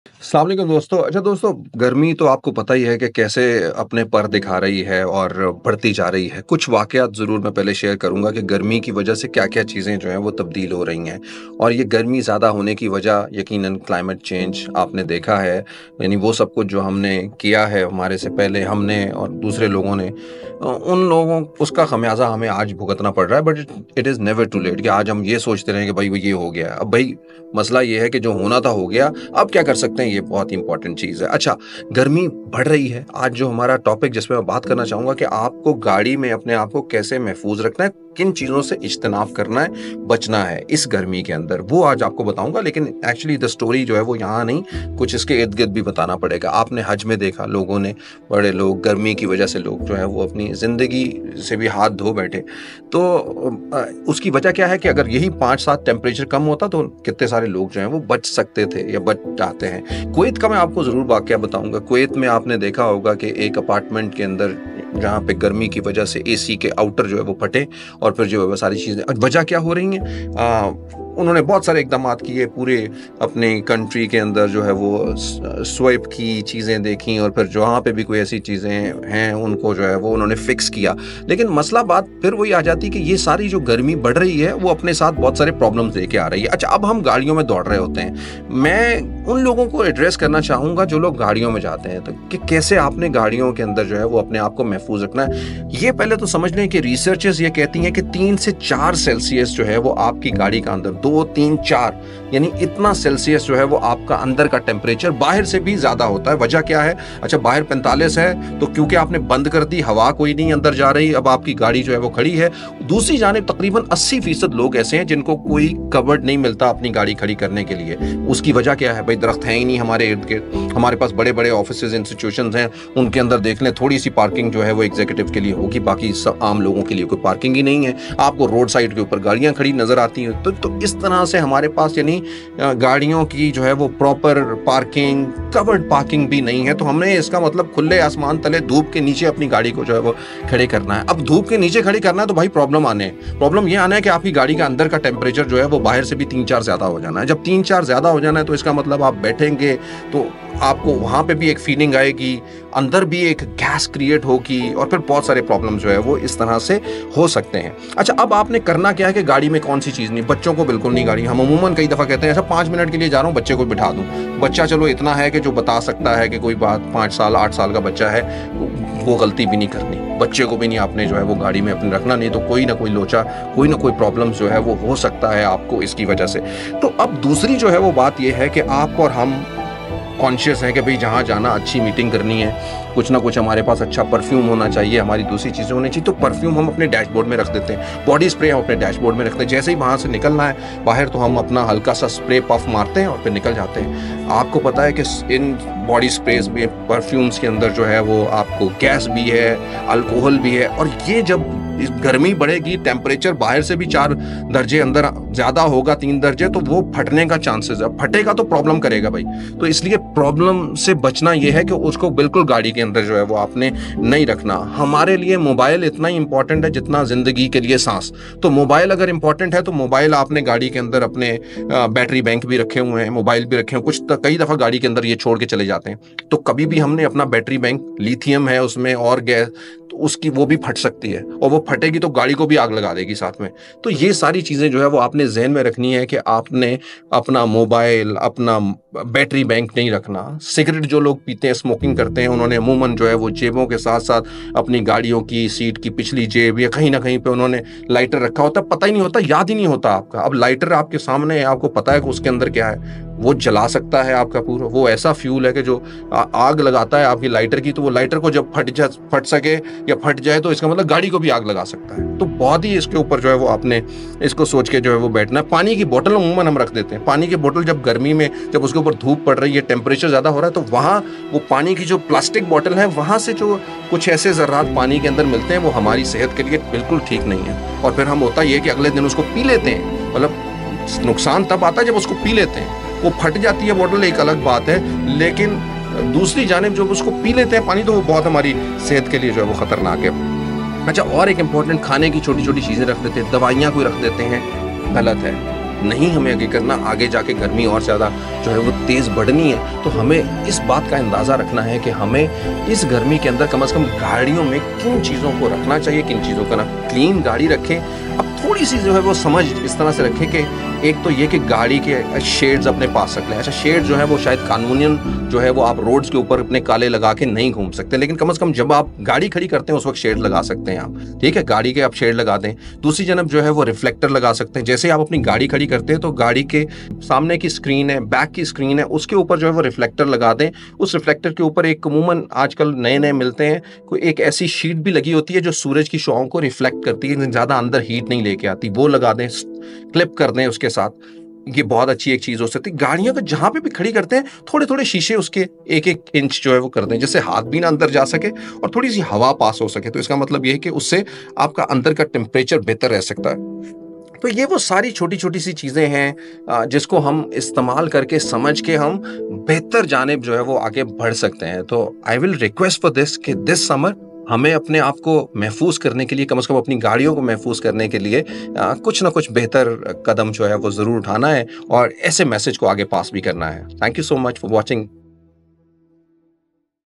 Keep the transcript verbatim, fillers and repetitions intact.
अस्सलाम वालेकुम दोस्तों। अच्छा दोस्तों, गर्मी तो आपको पता ही है कि कैसे अपने पर दिखा रही है और बढ़ती जा रही है। कुछ वाक़यात ज़रूर मैं पहले शेयर करूँगा कि गर्मी की वजह से क्या-क्या चीज़ें जो हैं वो तब्दील हो रही हैं। और ये गर्मी ज़्यादा होने की वजह यकीनन क्लाइमेट चेंज आपने देखा है, यानी वो सब कुछ जो हमने किया है हमारे से पहले हमने और दूसरे लोगों ने, अ, उन लोगों उसका ख़मियाज़ा हमें आज भुगतना पड़ रहा है। But it it is never too late कि आज हम ये सोचते रहें कि भई वो ये हो गया है। अब भई मसला ये है कि जो होना था हो गया, अब क्या कर सकते हैं, ये बहुत ही इंपॉर्टेंट चीज़ है। अच्छा, गर्मी बढ़ रही है। आज जो हमारा टॉपिक जिस पे मैं बात करना चाहूँगा कि आपको गाड़ी में अपने आप को कैसे महफूज़ रखना है, किन चीज़ों से इज्तनाब करना है, बचना है इस गर्मी के अंदर, वो आज आपको बताऊँगा। लेकिन एक्चुअली द स्टोरी जो है वो यहाँ नहीं, कुछ इसके इर्द-गिर्द भी बताना पड़ेगा। आपने हज में देखा लोगों ने, बड़े लोग गर्मी की वजह से लोग जो है वो अपनी ज़िंदगी से भी हाथ धो बैठे। तो अ, उसकी वजह क्या है कि अगर यही पाँच सात टेम्परेचर कम होता तो कितने सारे लोग जो हैं वो बच सकते थे या बच जाते हैं। कुवैत का मैं आपको ज़रूर वाक़या बताऊँगा। कुवैत में आपने देखा होगा कि एक अपार्टमेंट के अंदर जहाँ पे गर्मी की वजह से एसी के आउटर जो है वो फटे और फिर जो है वो सारी चीज़ें, वजह क्या हो रही हैं? अ, उन्होंने बहुत सारे इक़दामात किए, पूरे अपने कंट्री के अंदर जो है वो स स्वाइप की चीज़ें देखी और फिर जहाँ पे भी कोई ऐसी चीज़ें हैं उनको जो है वो उन्होंने फ़िक्स किया। लेकिन मसला बात फिर वही आ जाती है कि ये सारी जो गर्मी बढ़ रही है वो अपने साथ बहुत सारे प्रॉब्लम्स लेके आ रही है। अच्छा, अब हम गाड़ियों में दौड़ रहे होते हैं। मैं उन लोगों को एड्रेस करना चाहूँगा जो लोग गाड़ियों में जाते हैं, तो कि कैसे आपने गाड़ियों के अंदर जो है वो अपने आप को महफूज़ रखना है। ये पहले तो समझ लें कि रिसर्चर्स ये कहती हैं कि तीन से चार सेल्सियस जो है वो आपकी गाड़ी का अंदर दो, तीन, चार यानी इतना सेल्सियस जो है वो आपका अंदर का टेम्परेचर बाहर से भी ज़्यादा होता है। वजह क्या है? अच्छा, बाहर पैंतालीस है तो क्योंकि आपने बंद कर दी, हवा कोई नहीं अंदर जा रही, अब आपकी गाड़ी जो है वो खड़ी है। दूसरी जानिब तकरीबन अस्सी फीसद लोग ऐसे हैं जिनको कोई कवर्ड नहीं मिलता अपनी गाड़ी खड़ी करने के लिए। उसकी वजह क्या है? भाई दरख्त हैं ही नहीं हमारे इर्द-गिर्द। हमारे पास बड़े-बड़े ऑफिसेज़, इंस्टीट्यूशंस हैं, उनके अंदर देख लें थोड़ी सी पार्किंग जो है वो एग्जीक्यूटिव के लिए होगी, बाकी सब आम लोगों के लिए कोई पार्किंग ही नहीं है। आपको रोड साइड के ऊपर गाड़ियाँ खड़ी नज़र आती हैं। तो, तो इस तरह से हमारे पास यानी गाड़ियों की जो है वो प्रॉपर पार्किंग, कवर्ड पार्किंग भी नहीं है। तो हमने इसका मतलब खुले आसमान तले धूप के नीचे अपनी गाड़ी को जो है वो खड़े करना है। अब धूप के नीचे खड़ी करना है तो भाई प्रॉब्लम आने हैं। प्रॉब्लम ये आना है कि आपकी गाड़ी का अंदर का टेम्परेचर जो है वो बाहर से भी तीन चार ज़्यादा हो जाना है। जब तीन चार ज़्यादा हो जाना है तो इसका मतलब आप बैठेंगे तो आपको वहाँ पे भी एक फीलिंग आएगी, अंदर भी एक गैस क्रिएट होगी और फिर बहुत सारे प्रॉब्लम जो है वो इस तरह से हो सकते हैं। अच्छा, अब आपने करना क्या है कि गाड़ी में कौन सी चीज़ नहीं, बच्चों को बिल्कुल नहीं गाड़ी। हम अमूमन कई दफ़ा कहते हैं ऐसा पाँच मिनट के लिए जा रहा हूँ बच्चे को बिठा दूँ। बच्चा चलो इतना है कि जो बता सकता है कि कोई बात, पाँच साल आठ साल का बच्चा है, वो गलती भी नहीं करनी। बच्चे को भी नहीं आपने जो है वो गाड़ी में अपने रखना, नहीं तो कोई ना कोई लोचा, कोई ना कोई प्रॉब्लम जो है वो हो सकता है आपको इसकी वजह से। तो अब दूसरी जो है वो बात ये है कि आप और हम कॉन्शियस हैं कि भाई जहाँ जाना, अच्छी मीटिंग करनी है, कुछ ना कुछ हमारे पास अच्छा परफ्यूम होना चाहिए, हमारी दूसरी चीज़ें होनी चाहिए। तो परफ्यूम हम अपने डैशबोर्ड में रख देते हैं, बॉडी स्प्रे हम अपने डैशबोर्ड में रखते हैं। जैसे ही वहाँ से निकलना है बाहर तो हम अपना हल्का सा स्प्रे पफ मारते हैं और फिर निकल जाते हैं। आपको पता है कि इन बॉडी स्प्रेज में, परफ्यूम्स के अंदर जो है वो आपको गैस भी है, अल्कोहल भी है, और ये जब गर्मी बढ़ेगी, टेम्परेचर बाहर से भी चार दर्जे अंदर ज़्यादा होगा, तीन दर्जे, तो वो फटने का चांसेस है। फटेगा तो प्रॉब्लम करेगा भाई। तो इसलिए प्रॉब्लम से बचना ये है कि उसको बिल्कुल गाड़ी के अंदर जो है वो आपने नहीं रखना। हमारे लिए मोबाइल इतना ही इंपॉर्टेंट है जितना ज़िंदगी के लिए सांस। तो मोबाइल अगर इंपॉर्टेंट है तो मोबाइल आपने गाड़ी के अंदर अपने बैटरी बैंक भी रखे हुए हैं, मोबाइल भी रखे हैं, कुछ तो कई दफ़ा गाड़ी के अंदर ये छोड़ के चले जाते हैं। तो कभी भी हमने अपना बैटरी बैंक, लिथियम है उसमें और गैस, तो उसकी वो भी फट सकती है और वो फटेगी तो गाड़ी को भी आग लगा देगी साथ में। तो ये सारी चीज़ें जो है वो आपने ज़हन में रखनी है कि आपने अपना मोबाइल, अपना बैटरी बैंक नहीं रखना। सिगरेट जो लोग पीते हैं, स्मोकिंग करते हैं, उन्होंने अमूमन जो है वो जेबों के साथ साथ अपनी गाड़ियों की सीट की पिछली जेब या कहीं ना कहीं पे उन्होंने लाइटर रखा होता है। पता ही नहीं होता, याद ही नहीं होता आपका। अब लाइटर आपके सामने है, आपको पता है कि उसके अंदर क्या है, वो जला सकता है आपका पूरा। वो ऐसा फ्यूल है कि जो आग लगाता है आपकी लाइटर की, तो वो लाइटर को जब फट जा फट सके या फट जाए तो इसका मतलब गाड़ी को भी आग लगा सकता है। तो बहुत ही इसके ऊपर जो है वो आपने इसको सोच के जो है वो बैठना है। पानी की बोतल अमूमन हम रख देते हैं। पानी की बोतल जब गर्मी में, जब उसके ऊपर धूप पड़ रही है, टेम्परेचर ज़्यादा हो रहा है, तो वहाँ वो पानी की जो प्लास्टिक बोतल है, वहाँ से जो कुछ ऐसे ज़र्रात पानी के अंदर मिलते हैं वो हमारी सेहत के लिए बिल्कुल ठीक नहीं है। और फिर हम होता ये कि अगले दिन उसको पी लेते हैं। मतलब नुकसान तब आता है जब उसको पी लेते हैं। वो फट जाती है बोतल, एक अलग बात है, लेकिन दूसरी जानिब जब उसको पी लेते हैं पानी, तो वो बहुत हमारी सेहत के लिए जो है वो ख़तरनाक है। अच्छा, और एक इम्पॉर्टेंट, खाने की छोटी छोटी चीज़ें रख देते हैं, दवाइयाँ कोई रख देते हैं, गलत है। नहीं हमें आगे करना, आगे जाके गर्मी और ज़्यादा जो है वो तेज़ बढ़नी है, तो हमें इस बात का अंदाज़ा रखना है कि हमें इस गर्मी के अंदर कम से कम गाड़ियों में किन चीज़ों को रखना चाहिए, किन चीज़ों का ना। क्लीन गाड़ी रखें। अब थोड़ी सी जो है वो समझ इस तरह से रखें कि एक तो ये कि गाड़ी के शेड्स अपने पास रख लें। अच्छा, शेड जो है वो शायद कानूनन जो है वो आप रोड्स के ऊपर अपने काले लगा के नहीं घूम सकते, लेकिन कम से कम जब आप गाड़ी खड़ी करते हैं उस वक्त शेड लगा सकते हैं आप, ठीक है, गाड़ी के आप शेड लगा दें। दूसरी जानब जो है वो रिफ्लेक्टर लगा सकते हैं। जैसे आप अपनी गाड़ी खड़ी करते हैं तो गाड़ी के सामने की स्क्रीन है, बैक की स्क्रीन है, उसके ऊपर जो है वो रिफ्लेक्टर लगा दें। उस रिफ्लेक्टर के ऊपर एक अमूमन आजकल नए नए मिलते हैं, कोई एक ऐसी शीट भी लगी होती है जो सूरज की शॉओं को रिफ्लेक्ट करती है, ज़्यादा अंदर हीट नहीं लेके आती, वो लगा दें, क्लिप कर दें उसके साथ। ये बहुत अच्छी एक चीज़ हो सकती है। गाड़ियों को जहाँ पे भी खड़ी करते हैं थोड़े थोड़े शीशे उसके एक एक इंच जो है वो कर दें, जिससे हाथ भी ना अंदर जा सके और थोड़ी सी हवा पास हो सके। तो इसका मतलब ये है कि उससे आपका अंदर का टेम्परेचर बेहतर रह सकता है। तो ये वो सारी छोटी छोटी सी चीज़ें हैं अ, जिसको हम इस्तेमाल करके समझ के हम बेहतर जानिब जो है वो आगे बढ़ सकते हैं। तो I will request for this कि दिस समर हमें अपने आप को महफूज करने के लिए, कम से कम अपनी गाड़ियों को महफूज करने के लिए अ, कुछ ना कुछ बेहतर कदम जो है वो ज़रूर उठाना है और ऐसे मैसेज को आगे पास भी करना है। Thank you so much for watching